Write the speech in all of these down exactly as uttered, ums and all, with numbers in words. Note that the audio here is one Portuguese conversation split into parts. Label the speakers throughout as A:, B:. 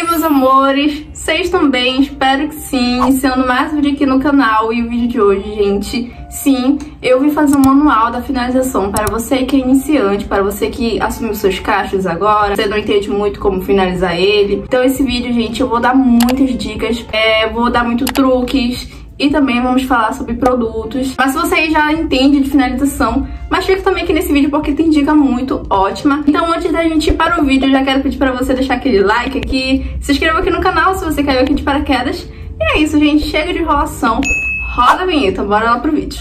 A: meus amores, vocês estão bem? Espero que sim, iniciando mais um vídeo aqui no canal. E o vídeo de hoje, gente, sim, eu vim fazer um manual da finalização para você que é iniciante, para você que assumiu seus cachos agora, você não entende muito como finalizar ele. Então esse vídeo, gente, eu vou dar muitas dicas, é, vou dar muitos truques e também vamos falar sobre produtos. Mas se você já entende de finalização, mas fica também aqui nesse vídeo porque tem dica muito ótima. Então antes da gente ir para o vídeo, eu já quero pedir para você deixar aquele like aqui, se inscreva aqui no canal se você caiu aqui de paraquedas. E é isso, gente, chega de enrolação, roda a vinheta, bora lá pro vídeo.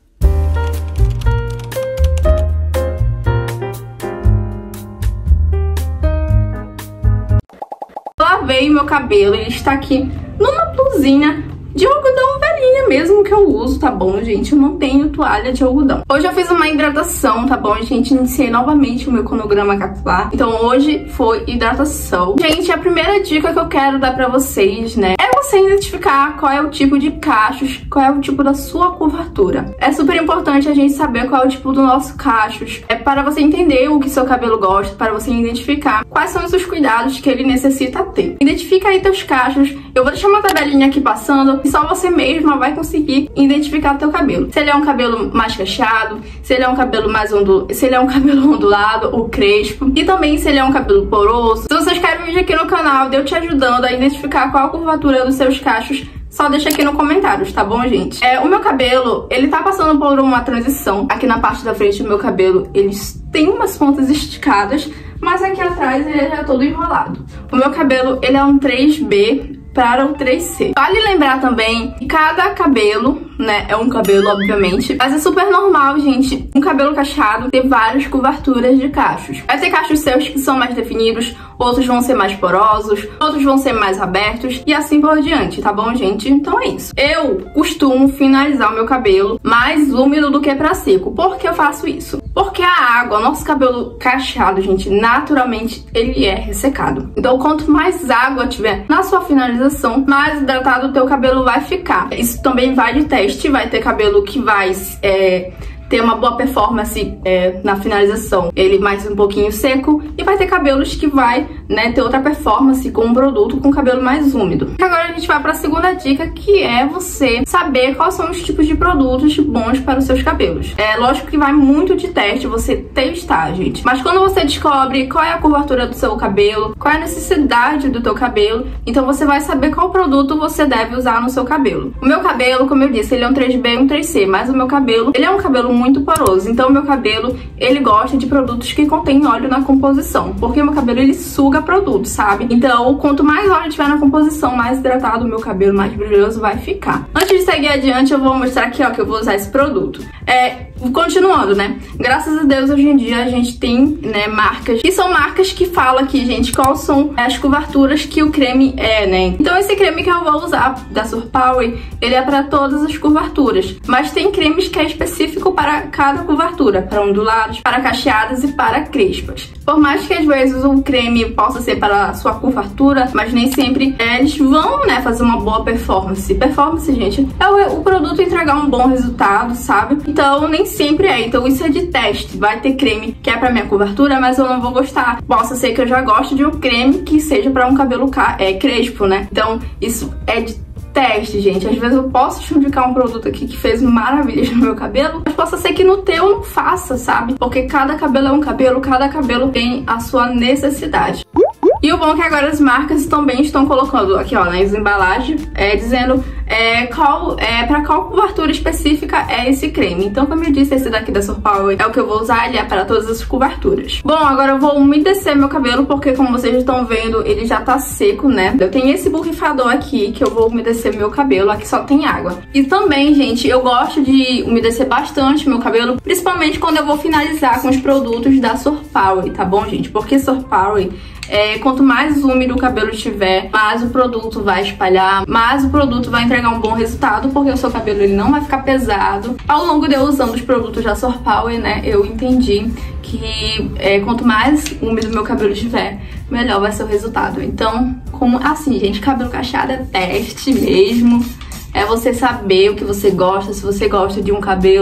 A: Lavei meu cabelo, ele está aqui numa blusinha de algodão velhinha mesmo que eu uso, tá bom, gente? Eu não tenho toalha de algodão. Hoje eu fiz uma hidratação, tá bom, gente? Iniciei novamente o meu cronograma capilar. Então hoje foi hidratação. Gente, a primeira dica que eu quero dar pra vocês, né, é você identificar qual é o tipo de cachos, qual é o tipo da sua curvatura. É super importante a gente saber qual é o tipo do nosso cachos. É para você entender o que seu cabelo gosta, para você identificar quais são os seus cuidados que ele necessita ter. Identifica aí teus cachos. Eu vou deixar uma tabelinha aqui passando, e só você mesma vai conseguir identificar o teu cabelo. Se ele é um cabelo mais cacheado, se ele é um cabelo mais ondulado, se ele é um cabelo ondulado ou crespo, e também se ele é um cabelo poroso. Se vocês querem um vídeo aqui no canal de eu te ajudando a identificar qual a curvatura dos seus cachos, só deixa aqui nos comentários, tá bom, gente? É, o meu cabelo, ele tá passando por uma transição. Aqui na parte da frente do meu cabelo, eles têm umas pontas esticadas, mas aqui atrás ele já é todo enrolado. O meu cabelo, ele é um três B para o três C. Vale lembrar também que cada cabelo, né, é um cabelo, obviamente, mas é super normal, gente, um cabelo cacheado ter várias curvaturas de cachos. Vai ter cachos seus que são mais definidos, outros vão ser mais porosos, outros vão ser mais abertos e assim por diante, tá bom, gente? Então é isso. Eu costumo finalizar o meu cabelo mais úmido do que para seco. Por que eu faço isso? Porque a água, o nosso cabelo cacheado, gente, naturalmente ele é ressecado. Então quanto mais água tiver na sua finalização, mais hidratado o teu cabelo vai ficar. Isso também vai de teste, vai ter cabelo que vai é, ter uma boa performance é, na finalização, ele mais um pouquinho seco, e vai ter cabelos que vai, né, ter outra performance com um produto com cabelo mais úmido. Agora a gente vai para a segunda dica, que é você saber quais são os tipos de produtos bons para os seus cabelos. É lógico que vai muito de teste, você testar, gente. Mas quando você descobre qual é a curvatura do seu cabelo, qual é a necessidade do teu cabelo, então você vai saber qual produto você deve usar no seu cabelo. O meu cabelo, como eu disse, ele é um três B e um três C, mas o meu cabelo, ele é um cabelo muito muito poroso, então o meu cabelo, ele gosta de produtos que contêm óleo na composição, porque o meu cabelo, ele suga produto, sabe? Então, quanto mais óleo tiver na composição, mais hidratado o meu cabelo, mais brilhoso vai ficar. Antes de seguir adiante, eu vou mostrar aqui, ó, que eu vou usar esse produto. É, continuando, né? Graças a Deus, hoje em dia, a gente tem, né, marcas, que são marcas que falam aqui, gente, quais são as curvaturas que o creme é, né? Então, esse creme que eu vou usar, da Surpower, ele é para todas as curvaturas, mas tem cremes que é específico para cada curvatura, para ondulados, para cacheadas e para crespas. Por mais que às vezes o creme possa ser para a sua curvatura, mas nem sempre é, eles vão, né, fazer uma boa performance. Performance, gente, é o, o produto entregar um bom resultado, sabe? Então nem sempre é. Então isso é de teste. Vai ter creme que é para minha curvatura, mas eu não vou gostar. Possa ser que eu já goste de um creme que seja para um cabelo é, crespo, né? Então isso é de teste, gente. Às vezes eu posso te indicar um produto aqui que fez maravilhas no meu cabelo, mas possa ser que no teu não faça, sabe? Porque cada cabelo é um cabelo, cada cabelo tem a sua necessidade. E o bom é que agora as marcas também estão colocando aqui, ó, nas embalagens, é, dizendo é, qual, é, para qual curvatura específica é esse creme. Então, como eu disse, esse daqui da Surpower é o que eu vou usar, ele é para todas as curvaturas. Bom, agora eu vou umedecer meu cabelo, porque como vocês estão vendo, ele já tá seco, né? Eu tenho esse borrifador aqui, que eu vou umedecer meu cabelo, aqui só tem água. E também, gente, eu gosto de umedecer bastante meu cabelo, principalmente quando eu vou finalizar com os produtos da Surpower, tá bom, gente? Porque Surpower, É, quanto mais úmido o cabelo estiver, mais o produto vai espalhar, mais o produto vai entregar um bom resultado, porque o seu cabelo ele não vai ficar pesado. Ao longo de eu usando os produtos da Surpower, né, eu entendi que é, quanto mais úmido o meu cabelo estiver, melhor vai ser o resultado. Então, como assim, gente, cabelo cacheado é teste mesmo. É você saber o que você gosta, se você gosta de um cabelo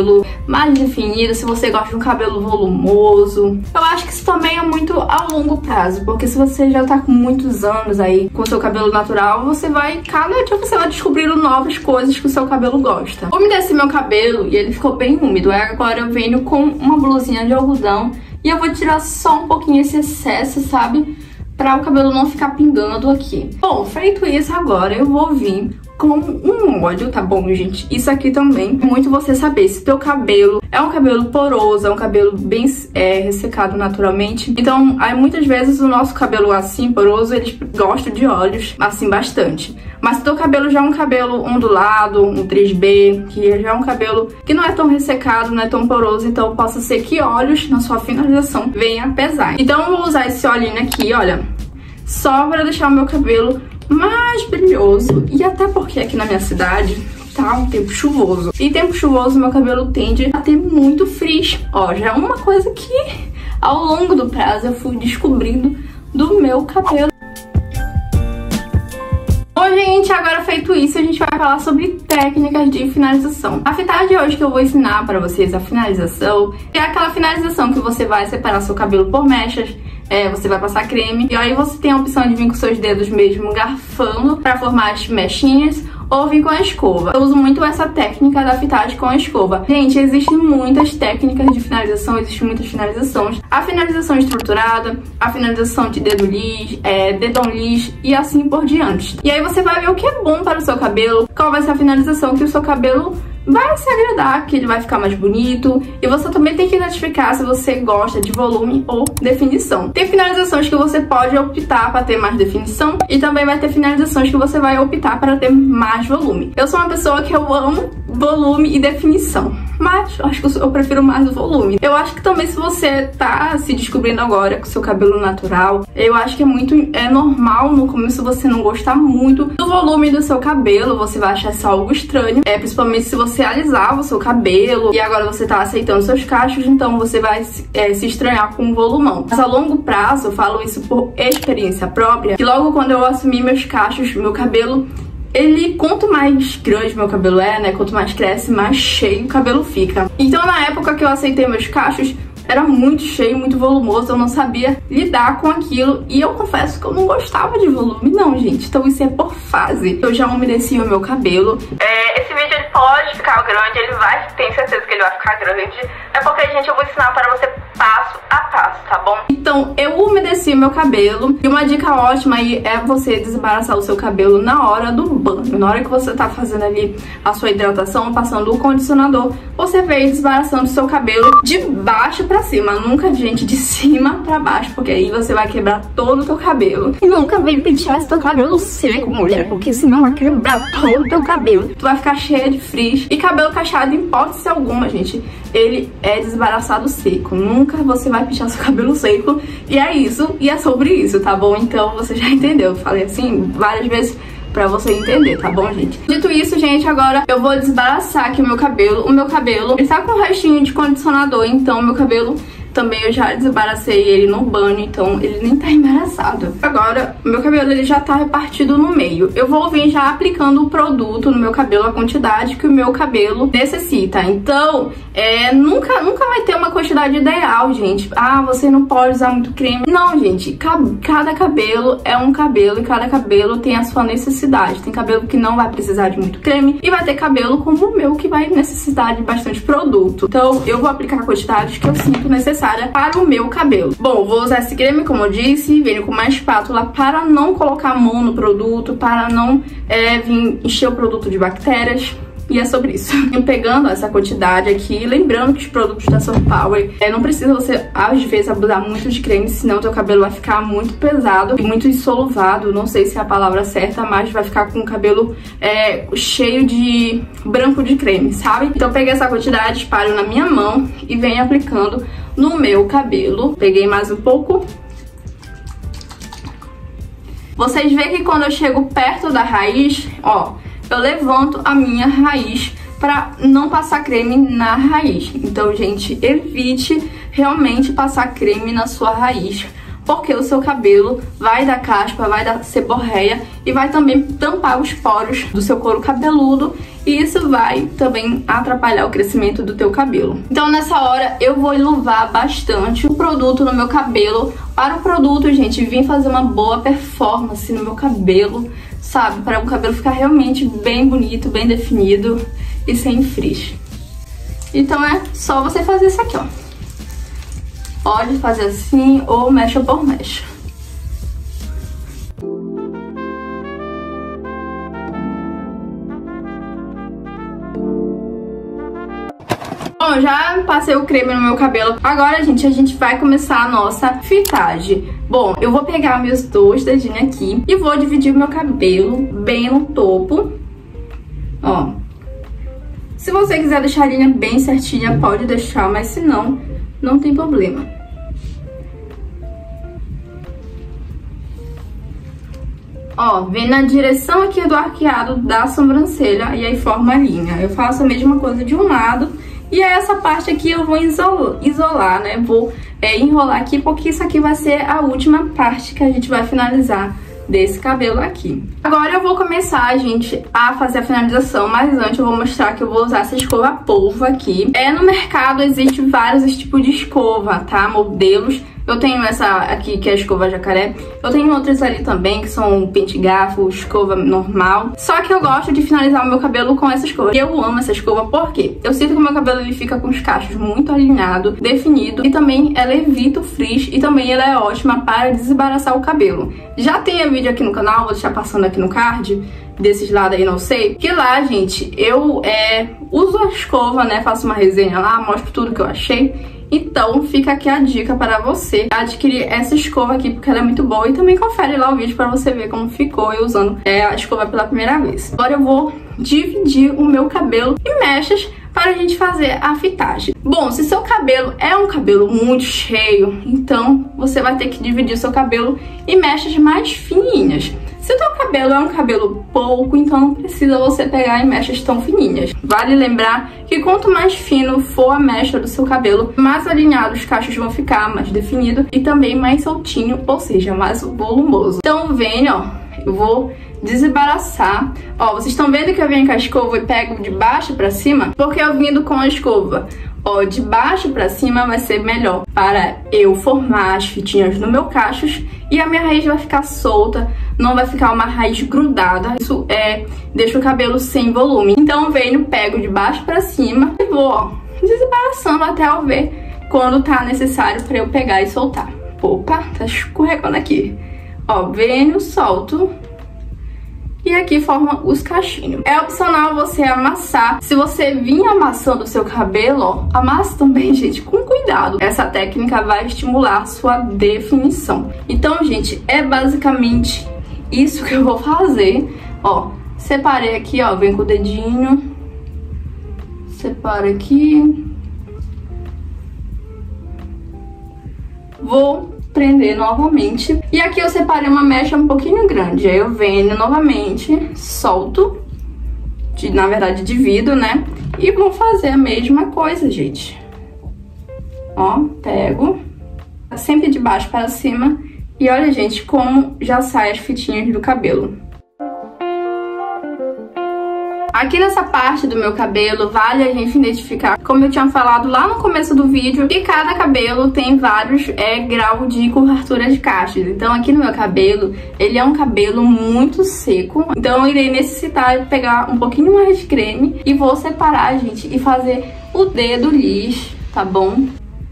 A: mais definido, se você gosta de um cabelo volumoso. Eu acho que isso também é muito a longo prazo, porque se você já tá com muitos anos aí com o seu cabelo natural, você vai, cada dia você vai descobrindo novas coisas que o seu cabelo gosta. Umedeci meu cabelo e ele ficou bem úmido. Agora eu venho com uma blusinha de algodão e eu vou tirar só um pouquinho esse excesso, sabe? Pra o cabelo não ficar pingando aqui. Bom, feito isso, agora eu vou vir com um óleo, tá bom, gente? Isso aqui também é muito você saber se teu cabelo é um cabelo poroso, é um cabelo bem é, ressecado naturalmente. Então, aí muitas vezes o nosso cabelo assim, poroso, eles gostam de óleos assim bastante. Mas se teu cabelo já é um cabelo ondulado, um três B, que já é um cabelo que não é tão ressecado, não é tão poroso, então possa ser que óleos na sua finalização venha a pesar. Então eu vou usar esse olhinho aqui, olha, só para deixar o meu cabelo mais brilhoso. E até porque aqui na minha cidade tá um tempo chuvoso. E tempo chuvoso meu cabelo tende a ter muito frizz. Ó, já é uma coisa que ao longo do prazo eu fui descobrindo do meu cabelo. Bom, gente, agora feito isso, a gente vai falar sobre técnicas de finalização. A fitagem de hoje que eu vou ensinar pra vocês, a finalização, é aquela finalização que você vai separar seu cabelo por mechas. É, você vai passar creme e aí você tem a opção de vir com seus dedos mesmo garfando pra formar as mechinhas ou vir com a escova. Eu uso muito essa técnica da fitagem com a escova. Gente, existem muitas técnicas de finalização, existem muitas finalizações. A finalização estruturada, a finalização de dedo lis, é, dedão lis e assim por diante. E aí você vai ver o que é bom para o seu cabelo, qual vai ser a finalização que o seu cabelo vai se agradar, que ele vai ficar mais bonito. E você também tem que identificar se você gosta de volume ou definição. Tem finalizações que você pode optar para ter mais definição e também vai ter finalizações que você vai optar para ter mais volume. Eu sou uma pessoa que eu amo volume e definição, mas eu acho que eu prefiro mais o volume. Eu acho que também se você tá se descobrindo agora com seu cabelo natural, eu acho que é muito é normal no começo você não gostar muito do volume do seu cabelo, você vai achar isso algo estranho, é, principalmente se você alisava o seu cabelo e agora você tá aceitando seus cachos, então você vai é, se estranhar com o volumão. Mas a longo prazo, eu falo isso por experiência própria, que logo quando eu assumi meus cachos, meu cabelo, ele, quanto mais grande meu cabelo é, né, quanto mais cresce, mais cheio o cabelo fica. Então na época que eu aceitei meus cachos, era muito cheio, muito volumoso, eu não sabia lidar com aquilo e eu confesso que eu não gostava de volume não, gente. Então isso é por fase. Eu já umedeci o meu cabelo. É, esse vídeo ele pode ficar grande, ele vai, tenho certeza que ele vai ficar grande. É porque, gente, eu vou ensinar para você passo a passo, tá bom? Então eu umedeci o meu cabelo e uma dica ótima aí é você desembaraçar o seu cabelo na hora do banho. Na hora que você tá fazendo ali a sua hidratação, passando o condicionador, você vem desembaraçando o seu cabelo de baixo pra cima, nunca, gente, de cima pra baixo, porque aí você vai quebrar todo o teu cabelo.
B: E nunca vem pentear esse teu cabelo seco, mulher, porque senão vai quebrar todo o teu cabelo.
A: Tu vai ficar cheia de frizz. E cabelo cacheado, em hipótese alguma, gente, ele é desembaraçado seco. Nunca você vai pentear seu cabelo seco. E é isso, e é sobre isso, tá bom? Então você já entendeu. Eu falei assim várias vezes pra você entender, tá bom, gente? Dito isso, gente, agora eu vou desembaraçar aqui o meu cabelo. O meu cabelo, ele tá com um restinho de condicionador, então o meu cabelo também eu já desembaracei ele no banho, então ele nem tá embaraçado. Agora, o meu cabelo ele já tá repartido no meio. Eu vou vir já aplicando o produto no meu cabelo, a quantidade que o meu cabelo necessita. Então, é, nunca, nunca vai ter uma quantidade ideal, gente. Ah, você não pode usar muito creme. Não, gente, cada cabelo é um cabelo e cada cabelo tem a sua necessidade. Tem cabelo que não vai precisar de muito creme e vai ter cabelo como o meu que vai necessitar de bastante produto. Então, eu vou aplicar a quantidade que eu sinto necessária para o meu cabelo. Bom, vou usar esse creme, como eu disse, venho com uma espátula para não colocar a mão no produto, para não é, vir encher o produto de bactérias. E é sobre isso. Eu pegando essa quantidade aqui, lembrando que os produtos da Surpower, é, não precisa você, às vezes, abusar muito de creme, senão o teu cabelo vai ficar muito pesado e muito insoluvado. Não sei se é a palavra certa, mas vai ficar com o cabelo é, cheio de branco de creme, sabe? Então eu peguei essa quantidade, espalho na minha mão e venho aplicando no meu cabelo. Peguei mais um pouco. Vocês veem que quando eu chego perto da raiz, ó, eu levanto a minha raiz para não passar creme na raiz. Então, gente, evite realmente passar creme na sua raiz, porque o seu cabelo vai dar caspa, vai dar seborreia e vai também tampar os poros do seu couro cabeludo, e isso vai também atrapalhar o crescimento do teu cabelo. Então nessa hora eu vou enluvar bastante o produto no meu cabelo, para o produto, gente, vir fazer uma boa performance no meu cabelo, sabe? Para o cabelo ficar realmente bem bonito, bem definido e sem frizz. Então é só você fazer isso aqui, ó. Pode fazer assim ou mecha por mecha. Bom, já passei o creme no meu cabelo. Agora, gente, a gente vai começar a nossa fitagem. Bom, eu vou pegar meus dois dedinhos aqui e vou dividir o meu cabelo bem no topo. Ó. Se você quiser deixar a linha bem certinha, pode deixar, mas se não, não tem problema. Ó, vem na direção aqui do arqueado da sobrancelha e aí forma a linha. Eu faço a mesma coisa de um lado. E é essa parte aqui eu vou isolar, isolar né? Vou é, enrolar aqui, porque isso aqui vai ser a última parte que a gente vai finalizar desse cabelo aqui. Agora eu vou começar, gente, a fazer a finalização, mas antes eu vou mostrar que eu vou usar essa escova polvo aqui. É, no mercado existe vários tipos de escova, tá? Modelos. Eu tenho essa aqui, que é a escova jacaré. Eu tenho outras ali também, que são pente garfo, escova normal. Só que eu gosto de finalizar o meu cabelo com essa escova. Eu amo essa escova porque eu sinto que o meu cabelo ele fica com os cachos muito alinhado, definido. E também ela evita o frizz e também ela é ótima para desembaraçar o cabelo. Já tem vídeo aqui no canal, vou deixar passando aqui no card, desses lados aí, não sei. Que lá, gente, eu é, uso a escova, né? Faço uma resenha lá, mostro tudo que eu achei. Então fica aqui a dica para você adquirir essa escova aqui, porque ela é muito boa. E também confere lá o vídeo para você ver como ficou eu usando é, a escova pela primeira vez. Agora eu vou dividir o meu cabelo em mechas para a gente fazer a fitagem. Bom, se seu cabelo é um cabelo muito cheio, então você vai ter que dividir o seu cabelo em mechas mais fininhas. Se o teu cabelo é um cabelo pouco, então não precisa você pegar em mechas tão fininhas. Vale lembrar que quanto mais fino for a mecha do seu cabelo, mais alinhados os cachos vão ficar, mais definido e também mais soltinho, ou seja, mais volumoso. Então vem, ó, eu vou desembaraçar. Ó, vocês estão vendo que eu venho com a escova e pego de baixo pra cima? Porque eu vindo com a escova, ó, de baixo pra cima vai ser melhor para eu formar as fitinhas no meu cachos e a minha raiz vai ficar solta, não vai ficar uma raiz grudada. Isso é, deixa o cabelo sem volume. Então eu venho, pego de baixo pra cima e vou, ó, desembaraçando até eu ver quando tá necessário pra eu pegar e soltar. Opa, tá escorregando aqui. Ó, venho, solto. E aqui forma os cachinhos. É opcional você amassar. Se você vir amassando o seu cabelo, ó, amassa também, gente, com cuidado. Essa técnica vai estimular sua definição. Então, gente, é basicamente isso que eu vou fazer. Ó, separei aqui, ó, vem com o dedinho. Separa aqui. Vou prender novamente. E aqui eu separei uma mecha um pouquinho grande. Aí eu venho novamente, solto, de, na verdade divido, né? E vou fazer a mesma coisa, gente. Ó, pego, sempre de baixo para cima. E olha, gente, como já sai as fitinhas do cabelo. Aqui nessa parte do meu cabelo, vale a gente identificar, como eu tinha falado lá no começo do vídeo, que cada cabelo tem vários é, graus de cobertura de cachos. Então aqui no meu cabelo, ele é um cabelo muito seco. Então eu irei necessitar pegar um pouquinho mais de creme e vou separar, gente, e fazer o dedo liso, tá bom?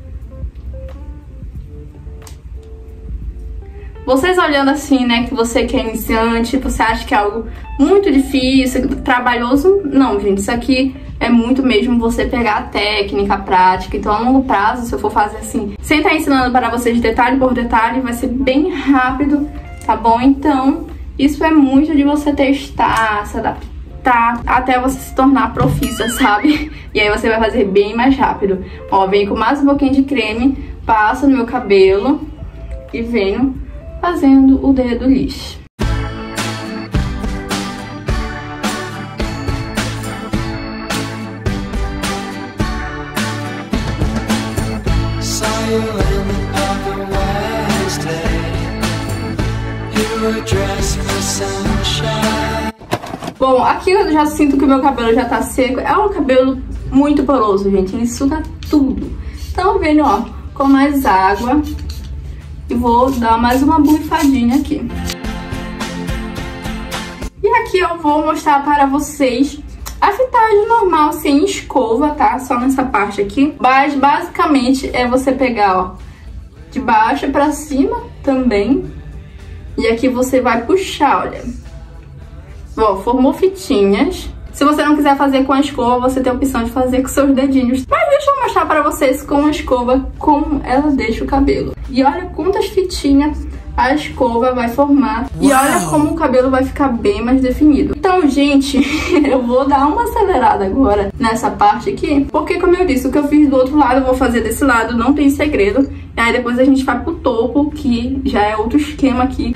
A: Vocês olhando assim, né, que você que é iniciante, você acha que é algo muito difícil, trabalhoso? Não, gente, isso aqui é muito mesmo você pegar a técnica, a prática. Então, a longo prazo, se eu for fazer assim, sem estar ensinando para vocês detalhe por detalhe, vai ser bem rápido, tá bom? Então, isso é muito de você testar, se adaptar, até você se tornar profissa, sabe? E aí você vai fazer bem mais rápido. Ó, venho com mais um pouquinho de creme, passo no meu cabelo e venho fazendo o dedo liso.
C: Saw you in the park on Wednesday.
A: Bom, aqui eu já sinto que o meu cabelo já tá seco. É um cabelo muito poroso, gente. Ele suga tudo. Então, venho, ó, com mais água. E vou dar mais uma borrifadinha aqui. E aqui eu vou mostrar para vocês a fitagem normal, sem escova, tá? Só nessa parte aqui. Mas, basicamente, é você pegar, ó, de baixo pra cima também. E aqui você vai puxar, olha. Ó, formou fitinhas. Se você não quiser fazer com a escova, você tem a opção de fazer com seus dedinhos. Mas deixa eu mostrar pra vocês com a escova como ela deixa o cabelo. E olha quantas fitinhas a escova vai formar. Uau. E olha como o cabelo vai ficar bem mais definido. Então, gente, eu vou dar uma acelerada agora nessa parte aqui. Porque, como eu disse, o que eu fiz do outro lado, eu vou fazer desse lado, não tem segredo. E aí depois a gente vai pro topo, que já é outro esquema aqui.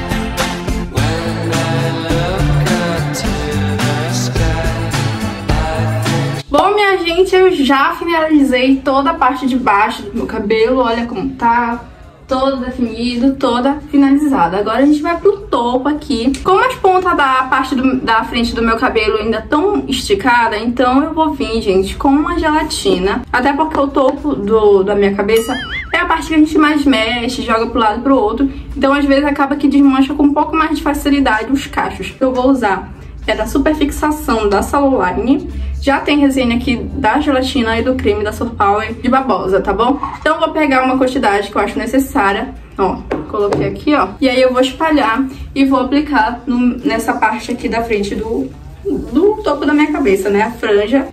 A: Bom, minha gente, eu já finalizei toda a parte de baixo do meu cabelo. Olha como tá, todo definido, toda finalizada. Agora a gente vai pro topo aqui. Como as pontas da parte do, da frente do meu cabelo ainda estão esticadas, então eu vou vir, gente, com uma gelatina. Até porque o topo do, da minha cabeça é a parte que a gente mais mexe, joga pro lado e pro outro. Então, às vezes, acaba que desmancha com um pouco mais de facilidade os cachos. Eu vou usar é da Superfixação da Saluline. Já tem resenha aqui da gelatina e do creme da Surpower de babosa, tá bom? Então eu vou pegar uma quantidade que eu acho necessária. Ó, coloquei aqui, ó. E aí eu vou espalhar e vou aplicar no, nessa parte aqui da frente do, do topo da minha cabeça, né? A franja.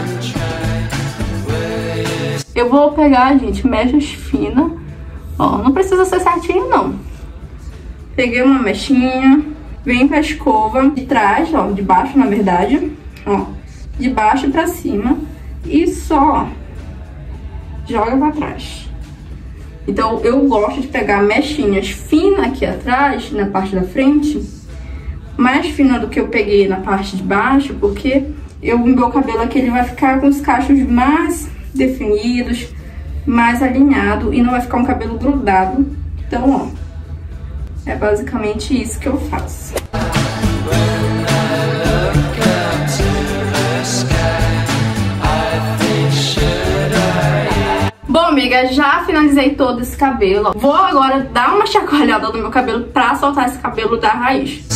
A: Eu vou pegar, gente, mechas finas. Ó, não precisa ser certinho, não. Peguei uma mechinha. Vem com a escova de trás, ó, de baixo, na verdade, ó, de baixo pra cima e só, ó, joga pra trás. Então, eu gosto de pegar mechinhas finas aqui atrás, na parte da frente, mais fina do que eu peguei na parte de baixo, porque eu, o meu cabelo aqui, ele vai ficar com os cachos mais definidos, mais alinhado e não vai ficar um cabelo grudado. Então, ó, é basicamente isso que eu faço. Bom, amiga, já finalizei todo esse cabelo. Vou agora dar uma chacoalhada no meu cabelo pra soltar esse cabelo da raiz.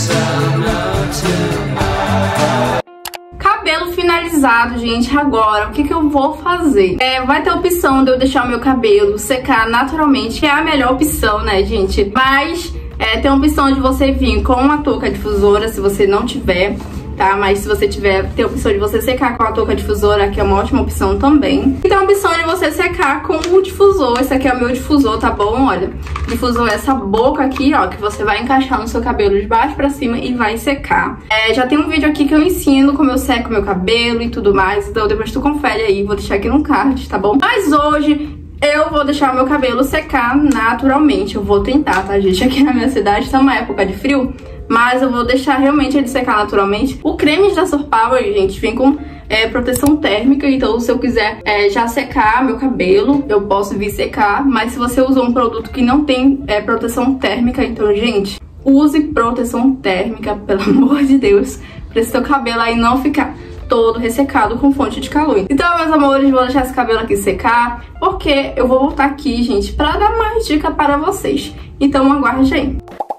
A: Cabelo finalizado, gente. Agora, o que que eu vou fazer? É, vai ter a opção de eu deixar o meu cabelo secar naturalmente, que é a melhor opção, né, gente? Mas... É, tem a opção de você vir com uma touca difusora, se você não tiver, tá? Mas se você tiver, tem a opção de você secar com a touca difusora, que é uma ótima opção também. E tem a opção de você secar com o difusor. Esse aqui é o meu difusor, tá bom? Olha, difusor é essa boca aqui, ó, que você vai encaixar no seu cabelo de baixo pra cima e vai secar. É, já tem um vídeo aqui que eu ensino como eu seco meu cabelo e tudo mais, então depois tu confere aí, vou deixar aqui no card, tá bom? Mas hoje... eu vou deixar o meu cabelo secar naturalmente. Eu vou tentar, tá, gente? Aqui na minha cidade tá uma época de frio, mas eu vou deixar realmente ele secar naturalmente. O creme da Surpower, gente, vem com é, proteção térmica. Então, se eu quiser é, já secar meu cabelo, eu posso vir secar. Mas se você usou um produto que não tem é, proteção térmica, então, gente, use proteção térmica, pelo amor de Deus, pra esse seu cabelo aí não ficar todo ressecado com fonte de calor. Então, meus amores, vou deixar esse cabelo aqui secar, porque eu vou voltar aqui, gente, pra dar mais dica para vocês. Então, aguarde aí.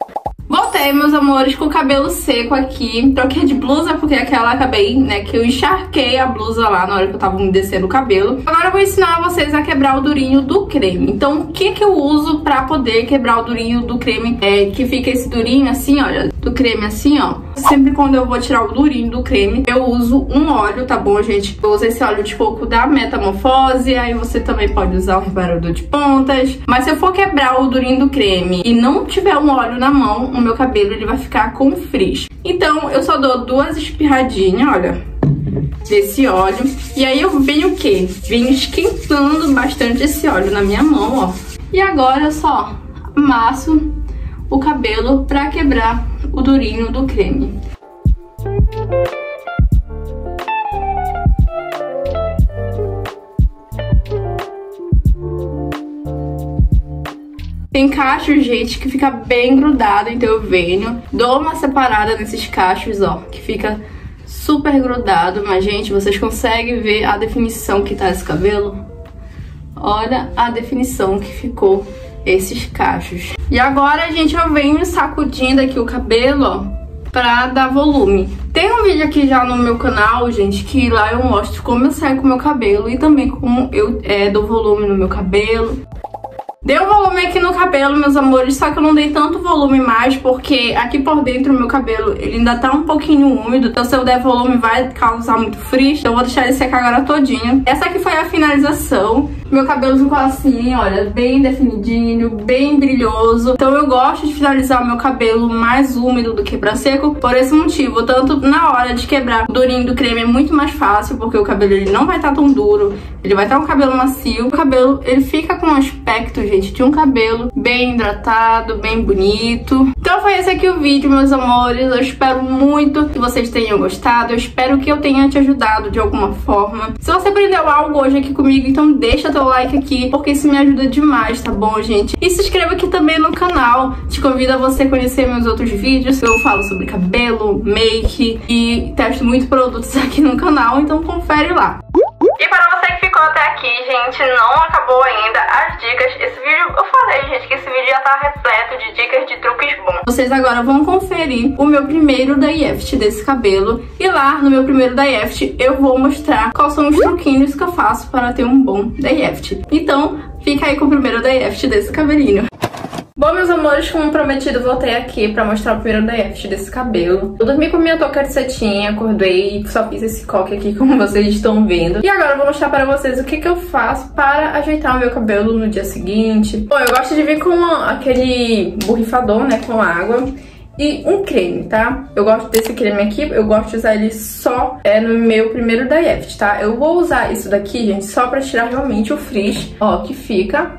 A: Voltei, meus amores, com o cabelo seco aqui. Troquei de blusa, porque aquela acabei, né, que eu encharquei a blusa lá na hora que eu tava umedecendo o cabelo. Agora eu vou ensinar vocês a quebrar o durinho do creme. Então, o que que eu uso pra poder quebrar o durinho do creme? É que fica esse durinho assim, olha, do creme assim, ó. Sempre quando eu vou tirar o durinho do creme, eu uso um óleo, tá bom, gente? Eu uso esse óleo de coco da Metamorfose, aí você também pode usar o reparador de pontas. Mas se eu for quebrar o durinho do creme e não tiver um óleo na mão, o meu cabelo ele vai ficar com frizz. Então, eu só dou duas espirradinhas, olha, desse óleo. E aí eu venho o quê? Venho esquentando bastante esse óleo na minha mão, ó. E agora eu só amasso o cabelo pra quebrar o durinho do creme. Tem cachos, gente, que fica bem grudado, então eu venho, dou uma separada nesses cachos, ó, que fica super grudado, mas, gente, vocês conseguem ver a definição que tá esse cabelo? Olha a definição que ficou esses cachos. E agora, gente, eu venho sacudindo aqui o cabelo, ó, pra dar volume. Tem um vídeo aqui já no meu canal, gente, que lá eu mostro como eu seco o meu cabelo e também como eu é, dou volume no meu cabelo. Deu volume aqui no cabelo, meus amores, só que eu não dei tanto volume mais, porque aqui por dentro o meu cabelo, ele ainda tá um pouquinho úmido, então se eu der volume vai causar muito frizz, então eu vou deixar ele secar agora todinho. Essa aqui foi a finalização. Meu cabelo ficou assim, olha, bem definidinho, bem brilhoso. Então eu gosto de finalizar o meu cabelo mais úmido do que pra seco, por esse motivo. Tanto na hora de quebrar o durinho do creme é muito mais fácil, porque o cabelo ele não vai estar tão duro, ele vai estar um cabelo macio. O cabelo, ele fica com um aspecto, gente, de um cabelo bem hidratado, bem bonito. Então foi esse aqui o vídeo, meus amores. Eu espero muito que vocês tenham gostado. Eu espero que eu tenha te ajudado de alguma forma. Se você aprendeu algo hoje aqui comigo, então deixa teu like aqui, porque isso me ajuda demais, tá bom, gente? E se inscreva aqui também no canal. Te convido a você conhecer meus outros vídeos. Eu falo sobre cabelo, make e testo muitos produtos aqui no canal, então confere lá. E para você que ficou até aqui, gente, não acabou ainda as dicas. Esse vídeo, eu falei, gente, que esse vídeo já tá repleto de dicas de truques bons. Vocês agora vão conferir o meu primeiro dye-aft desse cabelo. E lá no meu primeiro dye-aft eu vou mostrar quais são os truquinhos que eu faço para ter um bom dye-aft. Então, fica aí com o primeiro dye-aft desse cabelinho. Bom, meus amores, como prometido, voltei aqui pra mostrar o primeiro dye-aft desse cabelo. Eu dormi com minha touca de cetim, acordei e só fiz esse coque aqui, como vocês estão vendo. E agora eu vou mostrar pra vocês o que que eu faço para ajeitar o meu cabelo no dia seguinte. Bom, eu gosto de vir com aquele borrifador, né, com água e um creme, tá? Eu gosto desse creme aqui, eu gosto de usar ele só é, no meu primeiro dye-aft, tá? Eu vou usar isso daqui, gente, só pra tirar realmente o frizz, ó, que fica.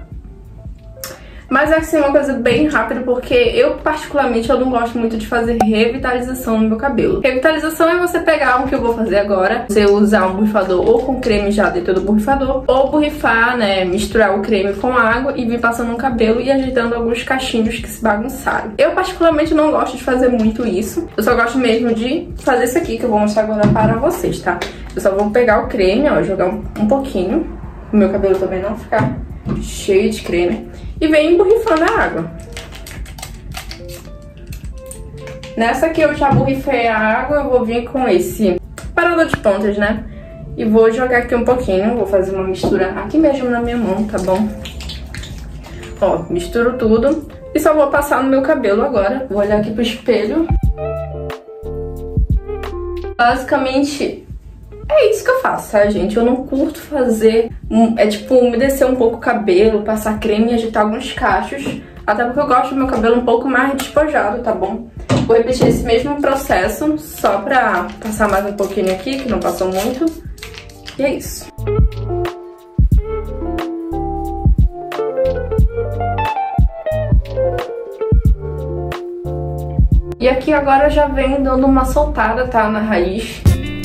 A: Mas é assim, uma coisa bem rápida, porque eu particularmente eu não gosto muito de fazer revitalização no meu cabelo. Revitalização é você pegar o que eu vou fazer agora, você usar um borrifador ou com creme já dentro do borrifador, ou borrifar, né, misturar o creme com água e vir passando no cabelo e ajeitando alguns cachinhos que se bagunçaram. Eu particularmente não gosto de fazer muito isso, eu só gosto mesmo de fazer isso aqui que eu vou mostrar agora para vocês, tá? Eu só vou pegar o creme, ó, jogar um, um pouquinho, o meu cabelo também não ficar cheio de creme, e vem borrifando a água. Nessa aqui eu já borrifei a água, eu vou vir com esse parador de pontas, né? E vou jogar aqui um pouquinho, vou fazer uma mistura aqui mesmo na minha mão, tá bom? Ó, misturo tudo e só vou passar no meu cabelo agora. Vou olhar aqui pro espelho. Basicamente é isso que eu faço, tá, gente? Eu não curto fazer, é tipo, umedecer um pouco o cabelo, passar creme e agitar alguns cachos. Até porque eu gosto do meu cabelo um pouco mais despojado, tá bom? Vou repetir esse mesmo processo, só pra passar mais um pouquinho aqui, que não passou muito. E é isso. E aqui agora já venho dando uma soltada, tá, na raiz.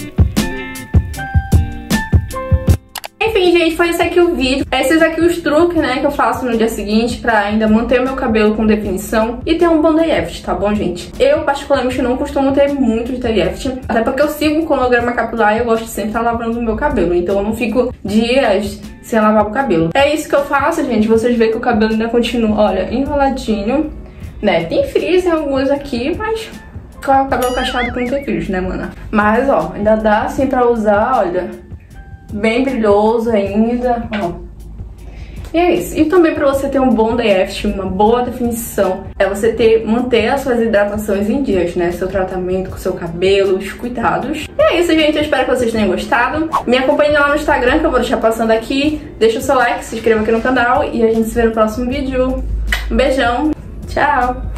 A: Enfim, gente, foi esse aqui o vídeo. Esses aqui os truques, né, que eu faço no dia seguinte pra ainda manter o meu cabelo com definição e ter um bom dye-aft, tá bom, gente? Eu, particularmente, não costumo ter muitos dye-aft, até porque eu sigo um cronograma capilar e eu gosto de sempre estar lavando o meu cabelo, então eu não fico dias sem lavar o cabelo. É isso que eu faço, gente. Vocês veem que o cabelo ainda continua, olha, enroladinho, né? Tem frizz em alguns aqui, mas claro, o cabelo cacheado que não tem frizz, né, mana? Mas, ó, ainda dá assim pra usar, olha, bem brilhoso ainda, ó. E é isso. E também pra você ter um bom dye-aft, uma boa definição, é você ter, manter as suas hidratações em dias, né? Seu tratamento com seu cabelo, os cuidados. E é isso, gente. Eu espero que vocês tenham gostado. Me acompanhe lá no Instagram, que eu vou deixar passando aqui. Deixa o seu like, se inscreva aqui no canal e a gente se vê no próximo vídeo. Um beijão. Tchau.